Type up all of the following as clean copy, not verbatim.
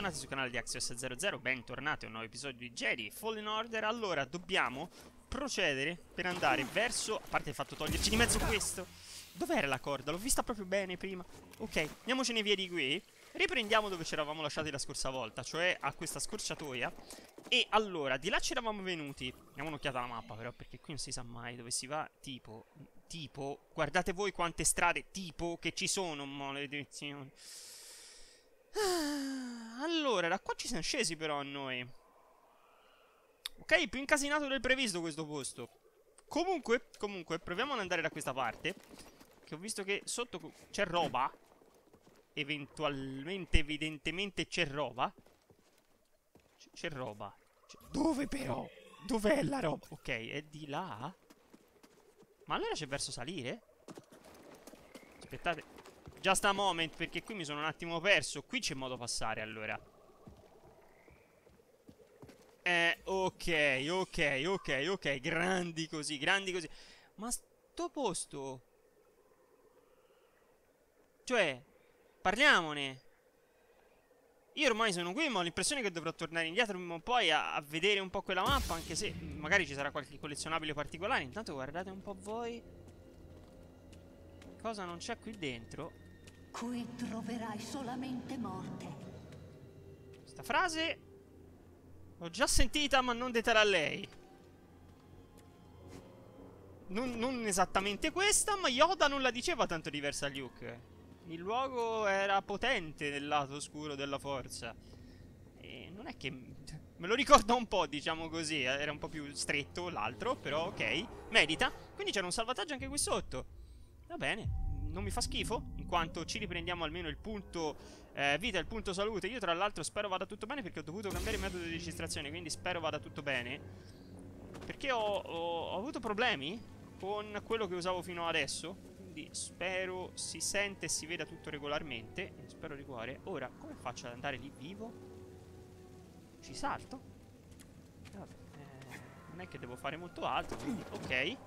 bentornati sul canale di Axios00, bentornati a un nuovo episodio di Jedi Fallen Order. Allora, dobbiamo procedere per andare verso... A parte il fatto toglierci di mezzo questo. Dov'era la corda? L'ho vista proprio bene prima. Ok, andiamocene via di qui. Riprendiamo dove ci eravamo lasciati la scorsa volta, cioè a questa scorciatoia. E allora, di là ci eravamo venuti. Diamo un'occhiata alla mappa però, perché qui non si sa mai dove si va. Tipo, guardate voi quante strade tipo che ci sono, maledizioni. Allora, da qua ci siamo scesi però noi. Ok, più incasinato del previsto questo posto. Comunque, proviamo ad andare da questa parte, che ho visto che sotto c'è roba. Eventualmente, evidentemente c'è roba. C'è roba. Dove però? Dov'è la roba? Ok, è di là? Ma allora c'è verso salire? Aspettate. Just a moment, perché qui mi sono un attimo perso. Qui c'è modo passare, allora. Ok. Grandi così, grandi così. Ma sto posto... Cioè, parliamone. Io ormai sono qui, ma ho l'impressione che dovrò tornare indietro prima o poi a vedere un po' quella mappa, anche se magari ci sarà qualche collezionabile particolare. Intanto guardate un po' voi. Cosa non c'è qui dentro? Qui troverai solamente morte. Questa frase l'ho già sentita, ma non detta da lei. Non esattamente questa, ma Yoda non la diceva tanto diversa a Luke. Il luogo era potente nel lato oscuro della forza. E non è che... Me lo ricorda un po', diciamo così. Era un po' più stretto l'altro, però ok. Merita. Quindi c'era un salvataggio anche qui sotto. Va bene. Non mi fa schifo, in quanto ci riprendiamo almeno il punto vita e il punto salute. Io tra l'altro spero vada tutto bene, perché ho dovuto cambiare il metodo di registrazione, quindi spero vada tutto bene. Perché ho avuto problemi con quello che usavo fino adesso, quindi spero si sente e si veda tutto regolarmente. Spero di cuore. Ora, come faccio ad andare lì vivo? Ci salto? Vabbè, non è che devo fare molto altro, quindi ok.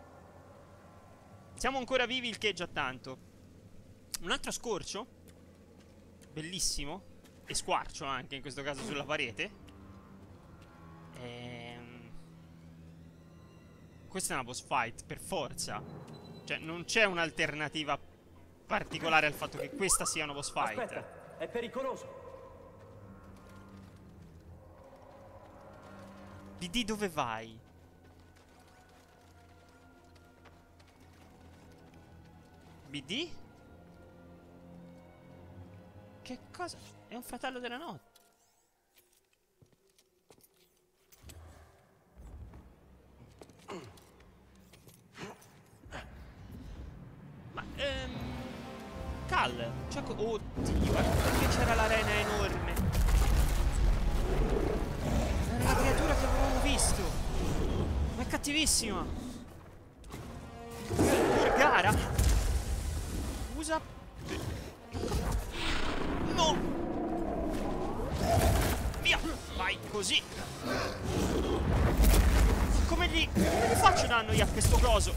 Siamo ancora vivi, il che è già tanto. Un altro scorcio. Bellissimo. E squarcio anche, in questo caso, sulla parete. Questa è una boss fight, per forza. Cioè, non c'è un'alternativa particolare al fatto che questa sia una boss fight. Aspetta, è pericoloso. BD, dove vai? BD? Che cosa? È un fratello della notte. Ma Cal, cioè, oddio, guarda che c'era l'arena enorme. Era la creatura che avevamo visto. Ma è cattivissima. Gara. Usa... No! Via! Vai, così! Come gli faccio danno io a questo coso?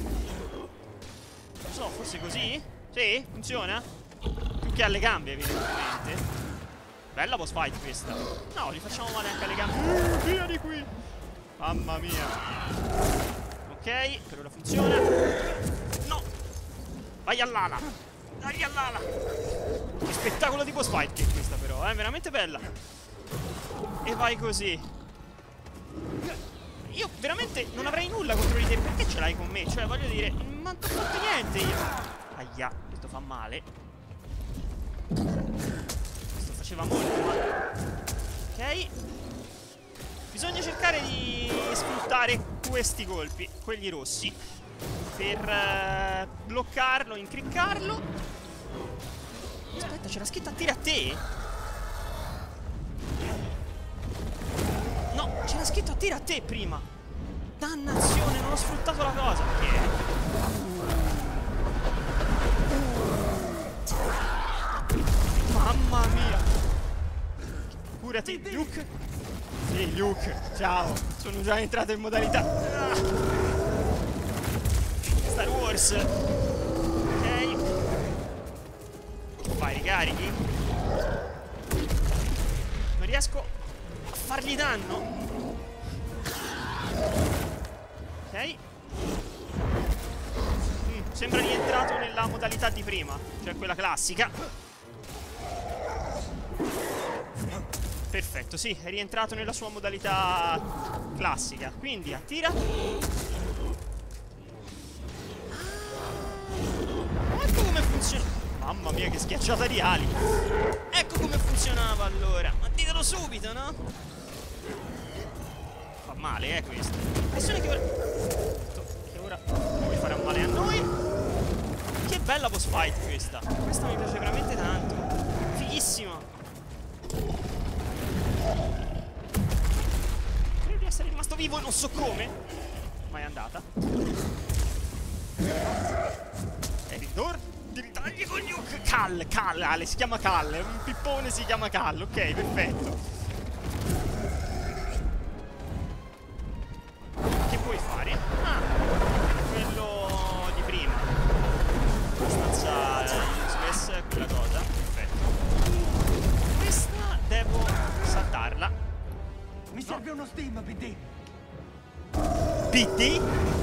Non so, forse così? Sì? Funziona? Più che alle gambe, evidentemente. Bella boss fight questa. No, gli facciamo male anche alle gambe. Via di qui! Mamma mia! Ok, per ora funziona. No! Vai all'ala! Dai all'ala! Che spettacolo di boss fight che è questa però, è veramente bella. E vai così. Io veramente non avrei nulla contro di te. Perché ce l'hai con me? Cioè, voglio dire, non ho fatto niente io. Aia, questo fa male. Questo faceva molto male. Ok. Bisogna cercare di sfruttare questi colpi, quelli rossi, per bloccarlo, incriccarlo. Aspetta, c'era scritto attira a te? No, c'era scritto attira a te prima. Dannazione, non ho sfruttato la cosa. Che è? Mamma mia. Curati, Luke. Sì, Luke, ciao. Sono già entrato in modalità Star Wars. Ok. Vai, ricarichi. riesco a fargli danno. Ok. Sembra rientrato nella modalità di prima, cioè quella classica. Perfetto, sì, è rientrato nella sua modalità classica. Quindi attira. Ecco come funziona. Mamma mia, che schiacciata di ali. Ecco come funzionava allora. Ma ditelo subito, no? Fa male, questo. Impressione che ora lui farà male a noi. Che bella boss fight questa. Questa mi piace veramente tanto. Fighissima. Credo di essere rimasto vivo, non so come. Ma è andata. E ritorno. Ti ritagli con Luke. Cal, Ale, si chiama Cal. Un pippone si chiama Cal. Ok, perfetto. Che puoi fare? Ah, quello di prima. Abbastanza useless quella cosa. Perfetto. Questa devo saltarla. Mi serve uno Steam, BD. BD?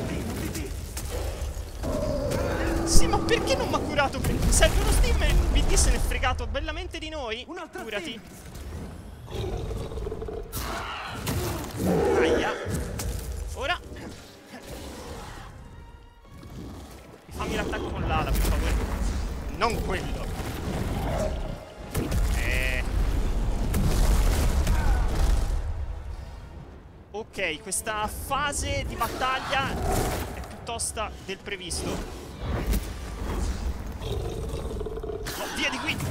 Sì, ma perché non mi ha curato prima? Serve uno Steam e BD se n'è fregato bellamente di noi. Curati. Aia. Ora fammi l'attacco con l'ala, per favore. Non quello. Ok, questa fase di battaglia è più tosta del previsto. No, via di qui!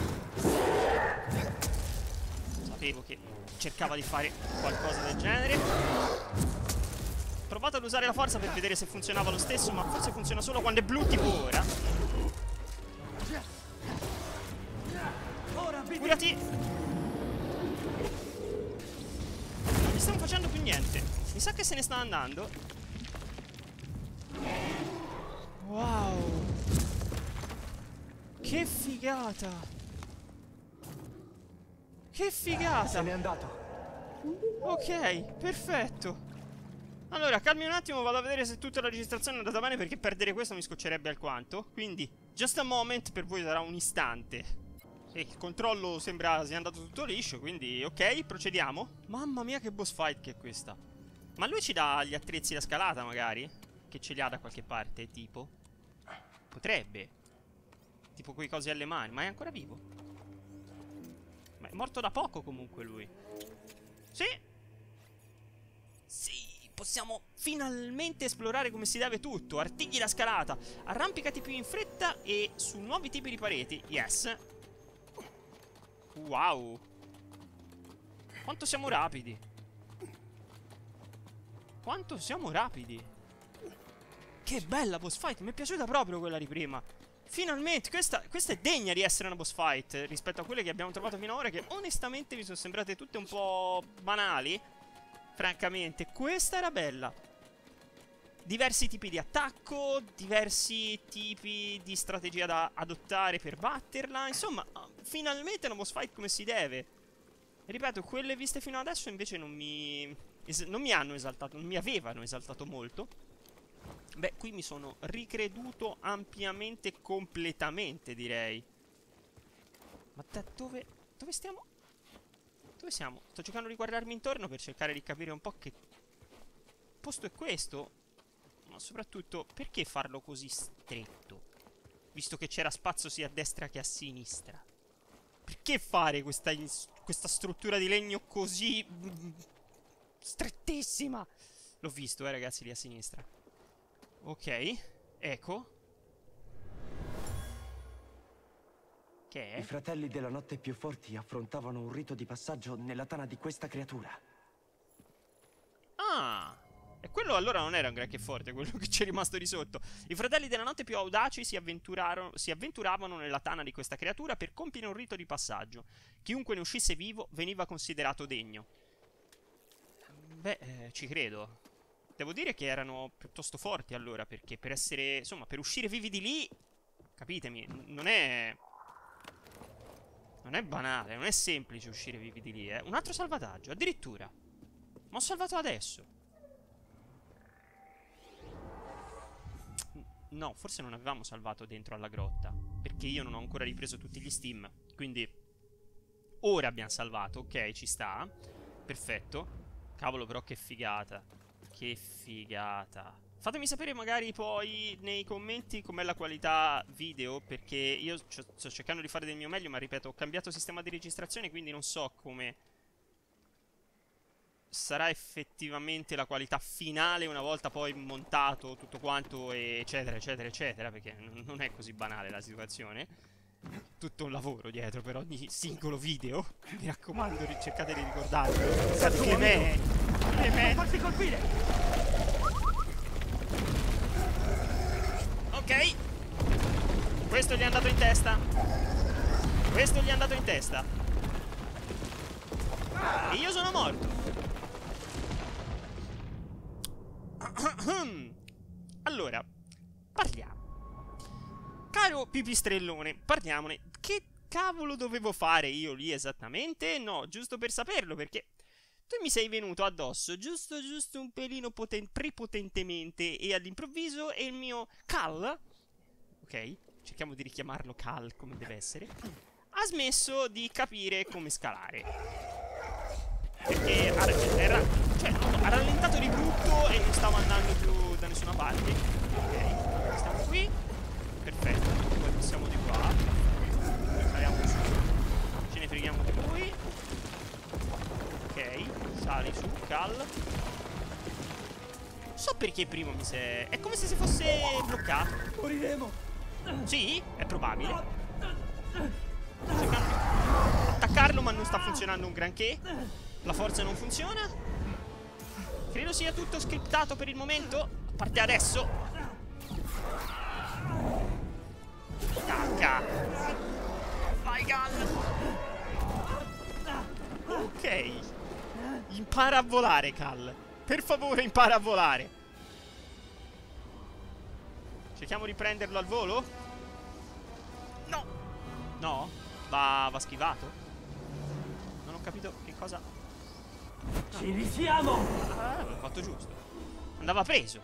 Sapevo che cercava di fare qualcosa del genere. Ho provato ad usare la forza per vedere se funzionava lo stesso, ma forse funziona solo quando è blu, tipo ora. Curati! Non gli stiamo facendo più niente. Mi sa che se ne sta andando. Wow! Che figata! Che figata! Se n'è andato. Ok, perfetto. Allora, calmi un attimo, vado a vedere se tutta la registrazione è andata bene, perché perdere questo mi scoccerebbe alquanto. Quindi, just a moment, per voi sarà un istante. E il controllo sembra sia andato tutto liscio, quindi ok, procediamo. Mamma mia, che boss fight che è questa. Ma lui ci dà gli attrezzi da scalata, magari? Che ce li ha da qualche parte, tipo? Potrebbe. Tipo quei cosi alle mani, ma è ancora vivo? Ma è morto da poco comunque lui. Sì! Sì! Possiamo finalmente esplorare come si deve tutto. Artigli la scalata. Arrampicati più in fretta e su nuovi tipi di pareti. Yes. Wow. Quanto siamo rapidi. Quanto siamo rapidi. Che bella boss fight. Mi è piaciuta proprio quella di prima. Finalmente. Questa è degna di essere una boss fight rispetto a quelle che abbiamo trovato fino ad ora, che onestamente mi sono sembrate tutte un po' banali. Francamente, questa era bella. Diversi tipi di attacco, diversi tipi di strategia da adottare per batterla. Insomma, finalmente una boss fight come si deve. Ripeto, quelle viste fino adesso invece non mi hanno esaltato, non mi avevano esaltato molto. Beh, qui mi sono ricreduto ampiamente, completamente, direi. Ma da dove stiamo? Dove siamo? Sto cercando di guardarmi intorno per cercare di capire un po' che posto è questo. Ma soprattutto, perché farlo così stretto? Visto che c'era spazio sia a destra che a sinistra. Perché fare questa struttura di legno così strettissima? L'ho visto, ragazzi, lì a sinistra. Ok, ecco. Che è? I fratelli della notte più forti affrontavano un rito di passaggio nella tana di questa creatura. Ah, e quello allora non era un granché forte, quello che ci è rimasto di sotto. I fratelli della notte più audaci si avventuravano nella tana di questa creatura per compiere un rito di passaggio. Chiunque ne uscisse vivo veniva considerato degno. Beh, ci credo. Devo dire che erano piuttosto forti allora, perché per essere, insomma, per uscire vivi di lì, capitemi, non è Non è banale, non è semplice uscire vivi di lì, eh. Un altro salvataggio, addirittura. Ma ho salvato adesso. No, forse non avevamo salvato dentro alla grotta, perché io non ho ancora ripreso tutti gli Steam. Quindi ora abbiamo salvato, ok, ci sta. Perfetto. Cavolo, però che figata. Che figata. Fatemi sapere magari poi nei commenti com'è la qualità video, perché io sto cercando di fare del mio meglio, ma ripeto, ho cambiato sistema di registrazione, quindi non so come sarà effettivamente la qualità finale una volta poi montato tutto quanto, eccetera, eccetera, eccetera, perché non è così banale la situazione. Tutto un lavoro dietro per ogni singolo video. Mi raccomando, cercate di ricordarlo. Sapete che me. Farti colpire! Ok. Questo gli è andato in testa. Questo gli è andato in testa. E io sono morto. Allora, parliamo. Caro pipistrellone, parliamone. Che cavolo dovevo fare io lì esattamente? No, giusto per saperlo, perché tu mi sei venuto addosso giusto un pelino prepotentemente, e all'improvviso è il mio Cal, ok, cerchiamo di richiamarlo Cal come deve essere, ha smesso di capire come scalare. Perché ha rallentato di brutto e non stava andando più da nessuna parte. Ok, stiamo qui. Perfetto, poi passiamo di qua. Saliamo su. Ce ne freghiamo di lui. Ok, sali su, Cal. Non so perché prima mi sei... È come se si fosse bloccato. Moriremo! Sì, è probabile. Cercando di attaccarlo, ma non sta funzionando un granché. La forza non funziona. Credo sia tutto scriptato per il momento. A parte adesso. Attacca. Vai, Gal. Ok. Impara a volare, Cal. Per favore, impara a volare. Cerchiamo di prenderlo al volo. No. No? Va schivato? Non ho capito che cosa... Ci risiamo! Ah, l'ho fatto giusto. Andava preso.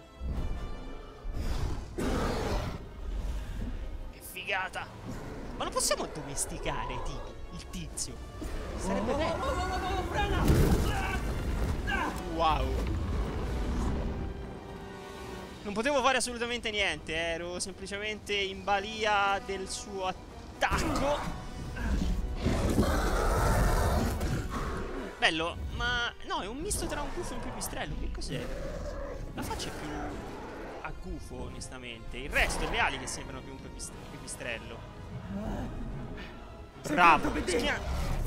Che figata. Ma lo possiamo addomesticare, il tizio? Sarebbe bello. Wow. Non potevo fare assolutamente niente. Ero semplicemente in balia del suo attacco. Bello, ma no, è un misto tra un gufo e un pipistrello. Che cos'è? La faccia è più a gufo, onestamente. Il resto, le ali che sembrano più un pipistrello. Bravo. Che...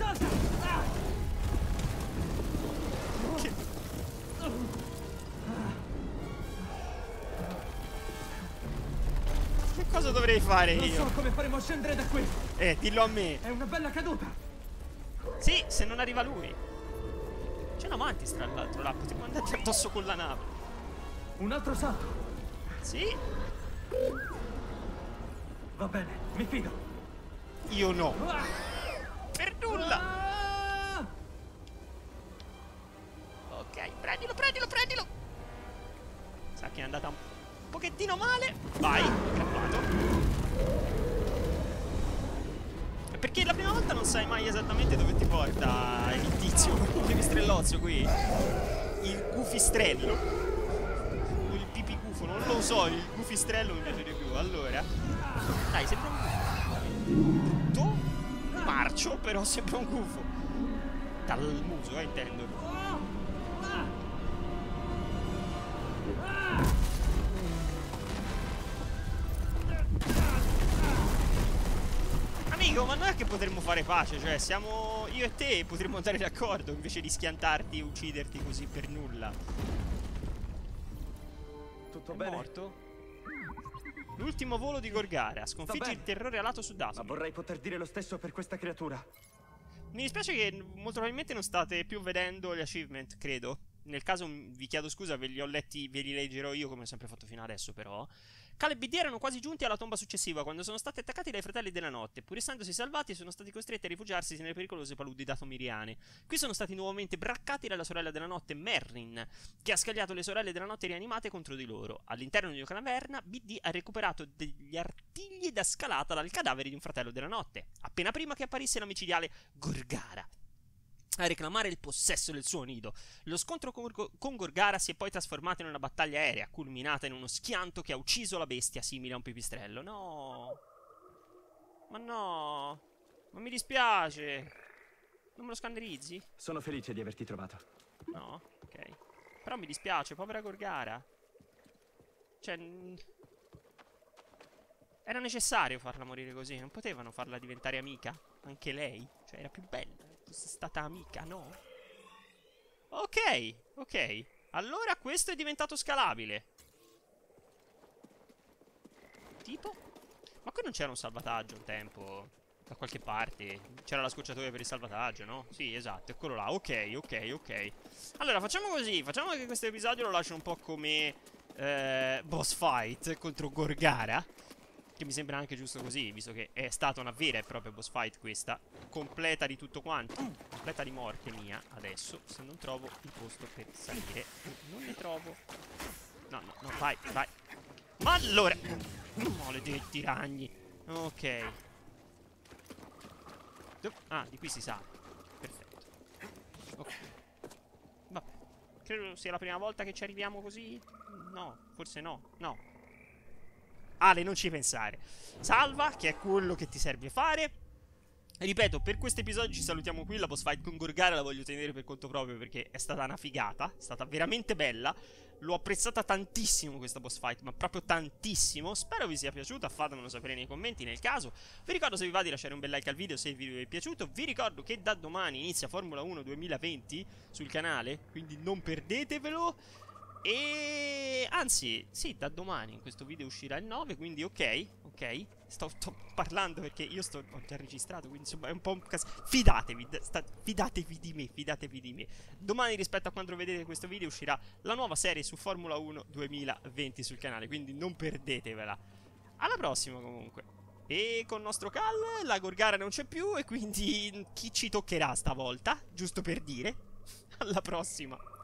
Che cosa dovrei fare io? Non so come faremo a scendere da qui. Dillo a me. È una bella caduta. Sì, se non arriva lui. C'è una mantis tra l'altro là, potremmo andarci addosso con la nave. Un altro salto. Sì? Va bene, mi fido. Io no. Per nulla. Ok, prendilo. Sa che è andata un pochettino male. Vai, crappato. Perché la prima volta non sai mai esattamente dove ti porta il tizio, il pipistrellozio qui. Il gufistrello. O il pipigufo, non lo so, il gufistrello mi piace di più. Allora, dai, sembra un brutto marcio, però sembra un gufo. Dal muso, intendo. Amico, ma non è che potremmo fare pace, cioè siamo io e te, potremmo andare d'accordo invece di schiantarti e ucciderti così per nulla. Tutto È bene? morto? L'ultimo volo di Gorgara, sconfigge il terrore alato su Dathomir. Ma vorrei poter dire lo stesso per questa creatura. Mi dispiace che molto probabilmente non state più vedendo gli achievement, credo. Nel caso vi chiedo scusa, ve li ho letti, ve li leggerò io come ho sempre fatto fino adesso, però. Caleb e BD erano quasi giunti alla tomba successiva quando sono stati attaccati dai fratelli della notte. Pur essendosi salvati, sono stati costretti a rifugiarsi nelle pericolose paludi datomiriane. Qui sono stati nuovamente braccati dalla sorella della notte, Merrin, che ha scagliato le sorelle della notte rianimate contro di loro. All'interno di una caverna, BD ha recuperato degli artigli da scalata dal cadavere di un fratello della notte, appena prima che apparisse la micidiale Gorgara a reclamare il possesso del suo nido. Lo scontro con Gorgara si è poi trasformato in una battaglia aerea, culminata in uno schianto che ha ucciso la bestia simile a un pipistrello. No! Ma no! Ma mi dispiace! Non me lo scannerizzi? Sono felice di averti trovato. No? Ok. Però mi dispiace, povera Gorgara. Cioè... era necessario farla morire così, non potevano farla diventare amica? Anche lei? Cioè, era più bella. È stata amica, no? Ok, ok. Allora questo è diventato scalabile. Tipo? Ma qui non c'era un salvataggio un tempo? Da qualche parte? C'era la scocciatoia per il salvataggio, no? Sì, esatto, eccolo là. Ok, ok, ok. Allora, facciamo così. Facciamo che questo episodio lo lascio un po' come boss fight contro Gorgara. Che mi sembra anche giusto così, visto che è stata una vera e propria boss fight questa. Completa di tutto quanto. Completa di morte mia. Adesso, se non trovo il posto per salire. Non ne trovo. No, no, no, vai, vai. Ma allora... maledetti ragni. Ok. Ah, di qui si sa. Perfetto. Ok. Vabbè. Credo sia la prima volta che ci arriviamo così. No, forse no. No. Ale, non ci pensare. Salva, che è quello che ti serve fare. Ripeto, per questo episodio ci salutiamo qui. La boss fight con Gorgara la voglio tenere per conto proprio perché è stata una figata. È stata veramente bella. L'ho apprezzata tantissimo questa boss fight, ma proprio tantissimo. Spero vi sia piaciuta, fatemelo sapere nei commenti nel caso. Vi ricordo, se vi va, di lasciare un bel like al video se il video vi è piaciuto. Vi ricordo che da domani inizia Formula 1 2020 sul canale, quindi non perdetevelo. E anzi, sì, da domani questo video uscirà il 9, quindi ok, ok. Sto parlando perché io ho già registrato, quindi insomma è un po' un caso. Fidatevi, fidatevi di me, fidatevi di me. Domani, rispetto a quando vedete questo video, uscirà la nuova serie su Formula 1 2020 sul canale, quindi non perdetevela. Alla prossima comunque. E con il nostro Cal la Gorgara non c'è più e quindi chi ci toccherà stavolta? Giusto per dire. Alla prossima.